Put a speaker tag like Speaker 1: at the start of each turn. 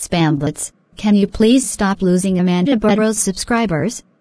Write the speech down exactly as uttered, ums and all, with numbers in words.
Speaker 1: Spambots, can you please stop losing Amanda Burrows subscribers?